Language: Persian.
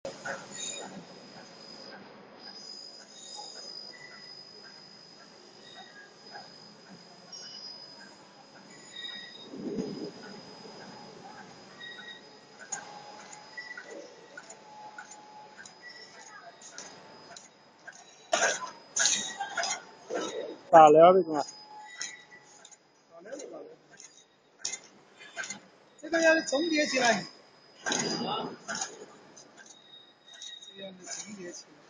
بله بدونم. 这个要重叠起来，这样子重叠起来。